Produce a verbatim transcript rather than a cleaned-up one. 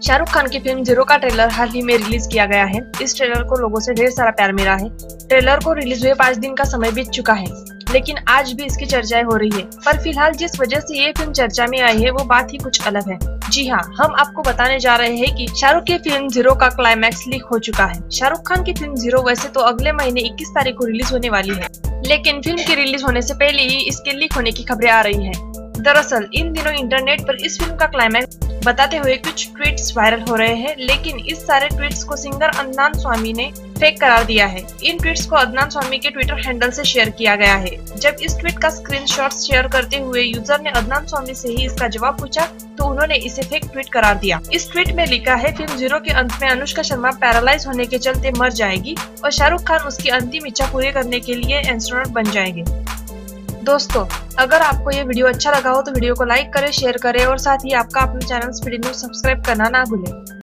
शाहरुख खान की film zero का trailer हाल ही में रिलीज किया गया है। इस ट्रेलर को लोगों से ढेर सारा प्यार मिला है। ट्रेलर को रिलीज हुए पाँच दिन का समय बीत चुका है, लेकिन आज भी इसकी चर्चाएं हो रही है। पर फिलहाल जिस वजह से ये फिल्म चर्चा में आई है वो बात ही कुछ अलग है। जी हाँ, हम आपको बताने जा रहे हैं कि शाहरुख की फिल्म जीरो का क्लाइमैक्स लीक हो चुका है। शाहरुख खान की फिल्म जीरो वैसे तो अगले महीने इक्कीस तारीख को रिलीज होने वाली है, लेकिन फिल्म के रिलीज होने से पहले ही इसके लीक होने की खबरें आ रही है। दरअसल इन दिनों इंटरनेट पर इस फिल्म का क्लाइमैक्स बताते हुए कुछ ट्वीट्स वायरल हो रहे हैं, लेकिन इस सारे ट्वीट्स को सिंगर अदनान स्वामी ने फेक करार दिया है। इन ट्वीट्स को अदनान स्वामी के ट्विटर हैंडल से शेयर किया गया है। जब इस ट्वीट का स्क्रीनशॉट शेयर करते हुए यूजर ने अदनान स्वामी से ही इसका जवाब पूछा तो उन्होंने इसे फेक ट्वीट करार दिया। इस ट्वीट में लिखा है, फिल्म जीरो के अंत में अनुष्का शर्मा पैरालाइज होने के चलते मर जाएगी और शाहरुख खान उसकी अंतिम इच्छा पूरी करने के लिए एस्ट्रोनॉट बन जाएंगे। दोस्तों, अगर आपको ये वीडियो अच्छा लगा हो तो वीडियो को लाइक करें, शेयर करें और साथ ही आपका अपना चैनल स्पीडी न्यूज सब्सक्राइब करना ना भूलें।